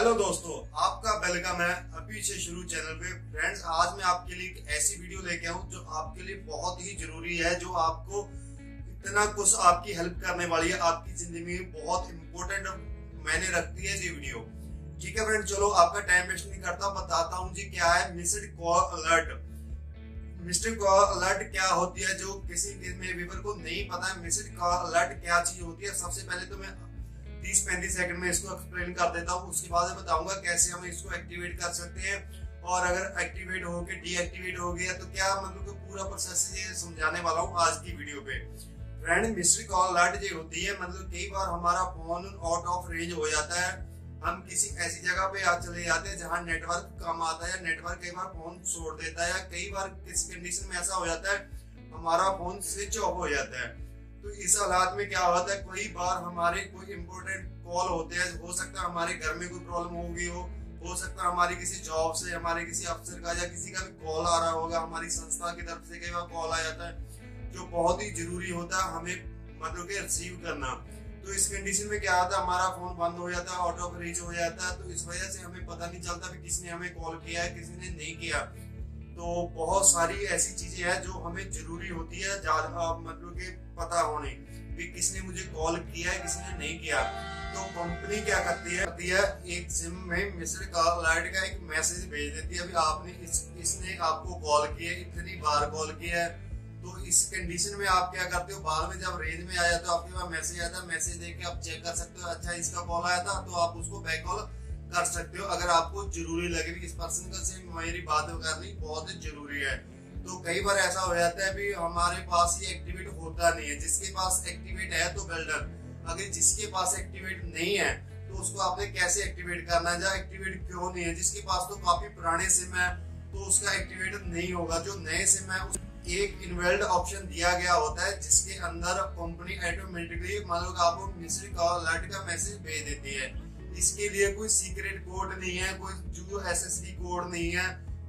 Hello दोस्तों, आपका welcome है अभी से शुरू चैनल पे। फ्रेंड्स, आज मैं आपके लिए एक ऐसी वीडियो लेके आऊँ जो आपके लिए बहुत ही जरूरी है, जो आपको इतना कुछ आपकी हेल्प करने वाली है, आपकी जिंदगी में बहुत इंपॉर्टेंट मायने रखती है ये वीडियो। ठीक है फ्रेंड, चलो आपका टाइम वेस्ट नहीं करता, बताता हूँ जी क्या है missed call alert. Missed call alert क्या होती है, जो किसी व्यूअर को नहीं पता है मिस्ड कॉल अलर्ट क्या चीज होती है। सबसे पहले तो मैं 30-35 सेकंड में इसको एक्सप्लेन कर देता हूँ, उसके बाद बताऊंगा कैसे हम इसको एक्टिवेट कर सकते हैं, और अगर एक्टिवेट हो गया डीएक्टिवेट हो गया तो क्या मतलब पूरा प्रोसेस ये समझाने वाला हूँ आज की वीडियो पे। फ्रेंड, मिस्ड कॉल अलर्ट जो होती है, मतलब कई बार हमारा फोन आउट ऑफ रेंज हो जाता है, हम किसी ऐसी जगह पे चले जाते हैं जहाँ नेटवर्क कम आता है, या नेटवर्क कई बार फोन छोड़ देता है, या कई बार किस कंडीशन में ऐसा हो जाता है हमारा फोन स्विच ऑफ हो जाता है। तो इस हालात में क्या होता है, कई बार हमारे कोई इंपोर्टेंट कॉल होते हैं, हो सकता है हमारे घर में कोई प्रॉब्लम हो गई हो सकता है हमारी किसी जॉब से, हमारे किसी अफसर का या किसी का भी कॉल आ रहा होगा, हमारी संस्था की तरफ से कई बार कॉल आ जाता है जो बहुत ही जरूरी होता है हमें मतलब के रिसीव करना। तो इस कंडीशन में क्या होता है, हमारा फोन बंद हो जाता है, आउट ऑफ रीच हो जाता है, तो इस वजह से हमें पता नहीं चलता कि किसने हमें कॉल किया है किसी ने नहीं किया। तो बहुत सारी ऐसी चीजें हैं जो हमें जरूरी होती है मतलब के पता होने कि किसने मुझे कॉल किया है किसने नहीं किया। तो कंपनी क्या करती है एक सिम में मिस्ड कॉल अलर्ट का एक मैसेज भेज देती है, अभी आपने इसने आपको कॉल किया, इतनी बार कॉल किया है। तो इस कंडीशन में आप क्या करते हो, बाद में जब रेंज में आया तो आपके पास मैसेज आता है, मैसेज देख के आप चेक कर सकते हो, अच्छा इसका कॉल आया था, तो आप उसको बैक कॉल कर सकते हो अगर आपको जरूरी लगे कि इस पर्सन का से मेरी बात करनी बहुत जरूरी है। तो कई बार ऐसा हो जाता है भी हमारे पास ये एक्टिवेट होता नहीं है, जिसके पास एक्टिवेट है तो वेल डन, अगर जिसके पास एक्टिवेट नहीं है तो उसको आपने कैसे एक्टिवेट करना है, या एक्टिवेट क्यों नहीं है। जिसके पास तो काफी पुराने सिम है तो उसका एक्टिवेट नहीं होगा, जो नए सिम है एक इनबिल्ट ऑप्शन दिया गया होता है जिसके अंदर कंपनी ऑटोमेटिकली मतलब आपको मिस्ड कॉल अलर्ट का मैसेज भेज देती है। इसके लिए कोई सीक्रेट कोड नहीं है, कोई जो एसएसडी कोड नहीं है,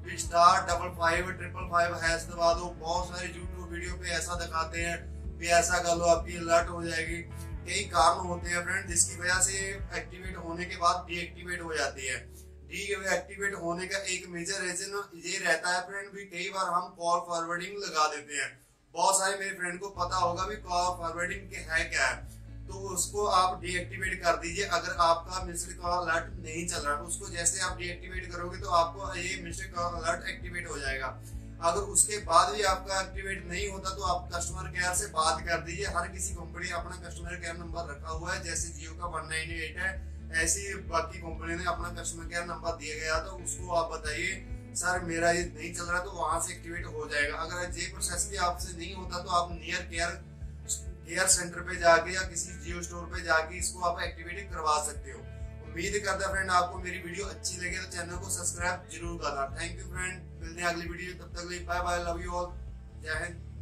*555555# दबा दो। बहुत सारे यूट्यूब वीडियो पे ऐसा दिखाते हैं भी ऐसा कर लो आपकी अलर्ट हो जाएगी। कई कारण होते हैं फ्रेंड जिसकी वजह से एक्टिवेट होने के बाद डीएक्टिवेट हो जाती है। डीएक्टिवेट होने का एक मेजर रीजन ये रहता है फ्रेंड भी कई बार हम कॉल फॉरवर्डिंग लगा देते हैं। बहुत सारे मेरे फ्रेंड को पता होगा भी कॉल फॉरवर्डिंग के है क्या है, तो उसको आप डीएक्टिवेट कर दीजिए। अगर आपका मिस्ड कॉल अलर्ट नहीं चल रहा, उसको जैसे आप डीएक्टिवेट करोगे तो आपको ये मिस्ड कॉल अलर्ट एक्टिवेट हो जाएगा। अगर उसके बाद भी आपका एक्टिवेट नहीं होता तो आप कस्टमर केयर से बात कर दीजिए। हर किसी कंपनी अपना कस्टमर केयर नंबर रखा हुआ है, जैसे जियो का 198 है, ऐसी बाकी कंपनी ने अपना कस्टमर केयर नंबर दिया गया, तो उसको आप बताइए सर मेरा ये नहीं चल रहा, तो वहां से एक्टिवेट हो जाएगा। अगर ये प्रोसेस भी आपसे नहीं होता तो आप नियर केयर सेंटर पे जाके या किसी जियो स्टोर पे जाके इसको आप एक्टिवेट करवा सकते हो। उम्मीद करता फ्रेंड आपको मेरी वीडियो अच्छी लगे तो चैनल को सब्सक्राइब जरूर करना। थैंक यू फ्रेंड, मिलते हैं अगली वीडियो, तब तक bye bye, love you all, जय हिंद।